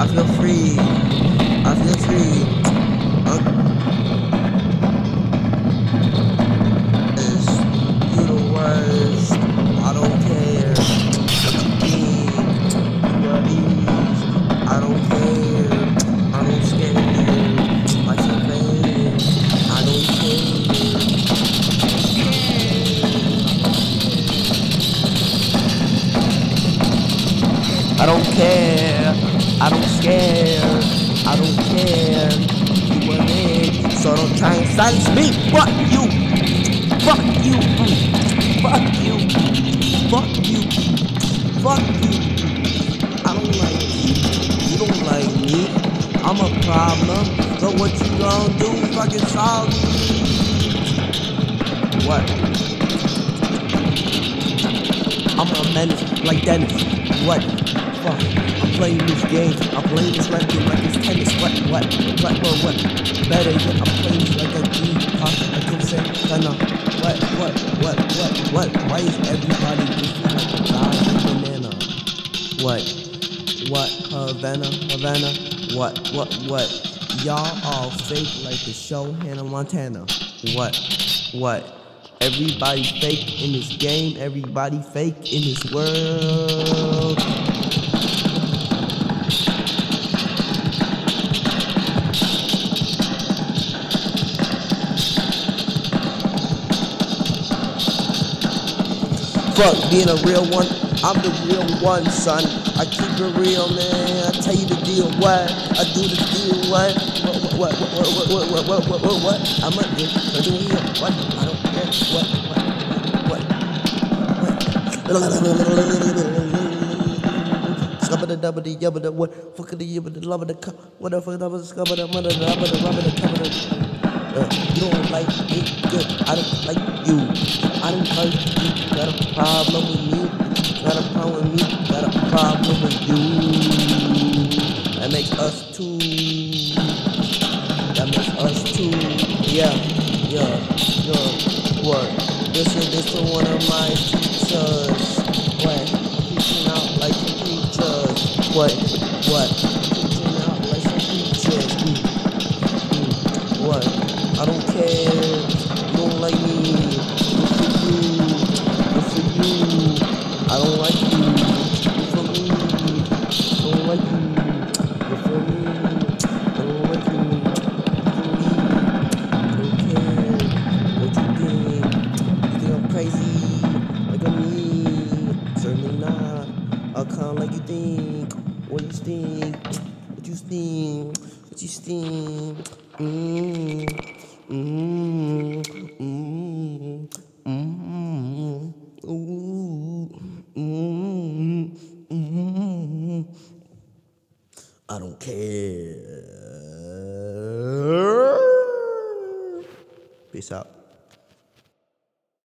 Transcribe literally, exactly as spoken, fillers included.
I feel free. I feel free. Uh, you the worst. I don't care. What you think? You are ease. I don't care. I don't scare. Like some fans. I don't care. I don't care, I don't scare, I don't care, you a man, so don't try and silence me, fuck you, fuck you, fuck you, fuck you, fuck you, I don't like you, you don't like me, I'm a problem, so what you gonna do, fucking solve me, what, I'm a menace, like Dennis, what? Fuck, I'm playing this game, I'm playing this rap game like it's tennis, what, what, what, what, what, better yet, I'm playing this like a G, huh, I can say, Ghana, what, what, what, what, what, why is everybody looking like a god banana, what, what, Havana, Havana, what, what, what, y'all all fake like the show Hannah Montana, what, what, everybody fake in this game, everybody fake in this world. Fuck being a real one, I'm the real one, son. I keep it real, man. I tell you the deal, what? I do the deal, what? What, what, what, what, what, what, what, what, what, what? I'm a dick, I do it, what? I don't care, what, what, what, what? Scubba the double the yubba the what? Fuck the yubba the love of the cup. What the fuck, the scubba the mother, the rubber, the rubber, the cover the. Uh, you don't like it, good. I don't like you. I don't like you. Got a problem with me. Got a problem with me. Got a problem with you. That makes us two. That makes us two. Yeah, yeah, yeah. What? This is this is one of my teachers. What? Teaching out like some teachers. What? What? Teaching out like some teachers. Mm. Mm. What? I don't care, you don't like me, good for you, good for you, I don't like you, good for me, I don't like you, good for me, I don't like you, good for me, I don't care, what you think, you think I'm crazy, like I'm me, certainly not, I'll come like you think, what you think, what you think, what you think, mmm. Mm, mm, mm, ooh, mm, mm, I don't care. Peace out.